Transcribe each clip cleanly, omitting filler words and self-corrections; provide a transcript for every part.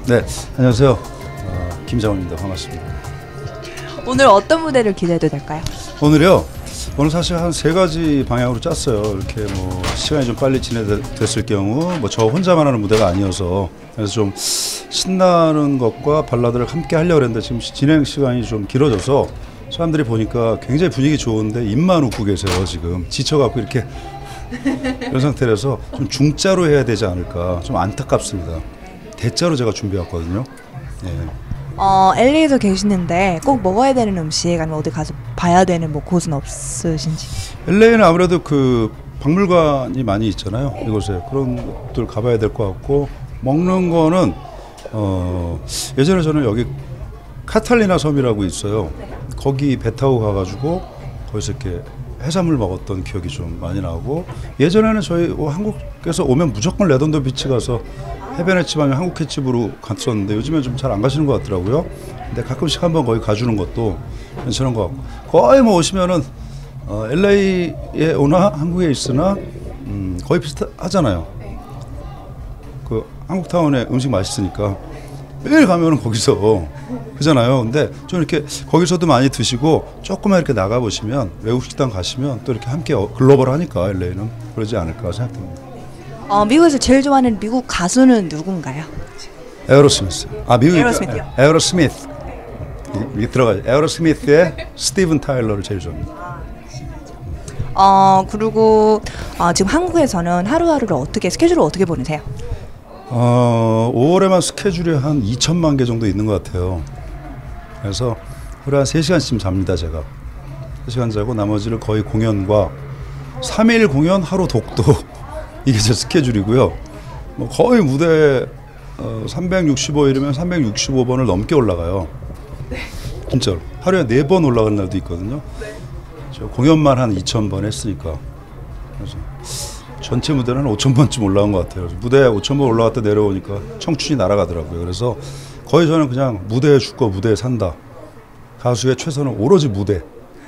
네, 안녕하세요. 김장훈입니다. 반갑습니다. 오늘 어떤 무대를 기대해도 될까요? 오늘요. 오늘 사실 한 3가지 방향으로 짰어요. 이렇게 뭐 시간이 좀 빨리 진행됐을 경우 뭐 저 혼자만 하는 무대가 아니어서 그래서 좀 신나는 것과 발라드를 함께 하려고 했는데 지금 진행 시간이 좀 길어져서 사람들이 보니까 굉장히 분위기 좋은데 입만 웃고 계세요. 지금 지쳐갖고 이렇게 이런 상태라서 좀 중짜로 해야 되지 않을까 좀 안타깝습니다. 대짜로 제가 준비해왔거든요. 예. LA에서 계시는데 꼭 먹어야 되는 음식 아니면 어디 가서 봐야 되는 뭐 곳은 없으신지? LA는 아무래도 그 박물관이 많이 있잖아요. 이곳에 그런 곳들 가봐야 될 것 같고 먹는 거는 예전에 저는 여기 카탈리나 섬이라고 있어요. 거기 배 타고 가가지고 거기서 이렇게 해산물 먹었던 기억이 좀 많이 나고 예전에는 저희 한국에서 오면 무조건 레돈도 비치 가서 해변 횟집 아니면 한국 횟집으로 갔었는데 요즘엔 좀 잘 안 가시는 것 같더라고요. 근데 가끔씩 한번 거기 가주는 것도 괜찮은 것 같고 거의 뭐 오시면은 LA에 오나 한국에 있으나 거의 비슷하잖아요. 그 한국타운에 음식 맛있으니까 매일 가면은 거기서 그잖아요. 근데 좀 이렇게 거기서도 많이 드시고 조금만 이렇게 나가 보시면 외국 식당 가시면 또 이렇게 함께 글로벌하니까 LA는 그러지 않을까 생각됩니다. 미국에서 제일 좋아하는 미국 가수는 누군가요? 에어로스미스. 미국이니까. 에어로스미스요? 에어로스미스. 이게 들어가죠. 에어로스미스의 스티븐 타일러를 제일 좋아합니다. 그리고 지금 한국에서는 하루하루를 스케줄을 어떻게 보내세요? 5월에만 스케줄이 한 2천만 개 정도 있는 것 같아요. 그래서 하루에 한 3시간쯤 잡니다, 제가. 3시간 자고 나머지를 거의 공연과 3일 공연, 하루 독도 이게 제 스케줄이고요. 뭐 거의 무대 365일이면 365번을 넘게 올라가요. 네. 진짜로. 하루에 4번 올라가는 날도 있거든요. 네. 저 공연만 한 2,000번 했으니까. 그래서 전체 무대는 한 5,000번쯤 올라온 것 같아요. 무대에 5,000번 올라갔다 내려오니까 청춘이 날아가더라고요. 그래서 거의 저는 그냥 무대에 죽고 무대에 산다. 가수의 최선은 오로지 무대.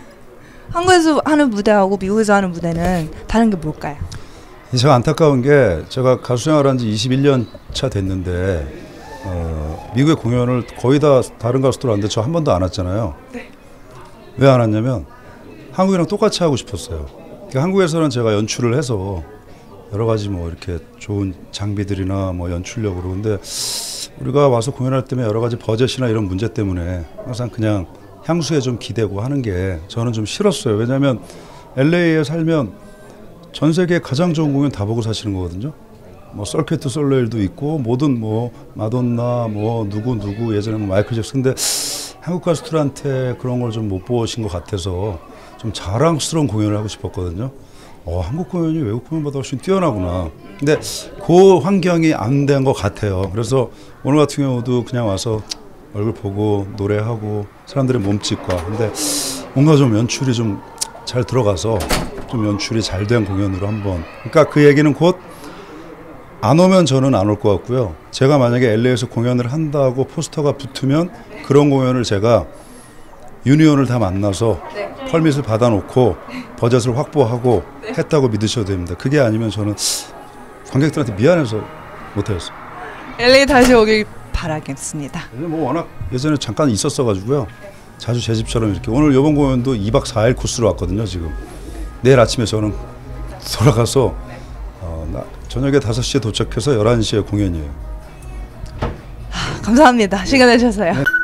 한국에서 하는 무대하고 미국에서 하는 무대는 다른 게 뭘까요? 제가 안타까운 게 제가 가수 생활한 지 21년 차 됐는데 미국의 공연을 거의 다 다른 가수들 왔는데 저 한 번도 안 왔잖아요. 네. 왜 안 왔냐면 한국이랑 똑같이 하고 싶었어요. 그러니까 한국에서는 제가 연출을 해서 여러 가지 뭐 이렇게 좋은 장비들이나 뭐 연출력으로 근데 우리가 와서 공연할 때면 여러 가지 버젯이나 이런 문제 때문에 항상 그냥 향수에 좀 기대고 하는 게 저는 좀 싫었어요. 왜냐하면 LA에 살면 전 세계 가장 좋은 공연 다 보고 사시는 거거든요. 뭐 서큐트 솔레일도 있고 모든 뭐 마돈나 뭐 누구 예전에 뭐 마이클 잭슨 근데 한국 가수들한테 그런 걸 좀 못 보신 것 같아서 좀 자랑스러운 공연을 하고 싶었거든요. 한국 공연이 외국 공연보다 훨씬 뛰어나구나. 근데 그 환경이 안 된 것 같아요. 그래서 오늘 같은 경우도 그냥 와서 얼굴 보고 노래하고 사람들의 몸짓과 근데 뭔가 좀 연출이 좀 잘 들어가서 좀 연출이 잘 된 공연으로 한번 그러니까 그 얘기는 곧 안 오면 저는 안 올 것 같고요. 제가 만약에 LA에서 공연을 한다고 포스터가 붙으면 그런 공연을 제가 유니온을 다 만나서 펄밋을 받아놓고 버젯을 확보하고 했다고 믿으셔도 됩니다. 그게 아니면 저는 관객들한테 미안해서 못하겠어요. LA 다시 오길 바라겠습니다. 뭐 워낙 예전에 잠깐 있었어가지고요. 자주 제 집처럼 이렇게 오늘 이번 공연도 2박 4일 코스로 왔거든요. 지금 내일 아침에 저는 돌아가서 저녁에 5시에 도착해서 11시에 공연이에요. 감사합니다. 시간 내주셔서요. 네.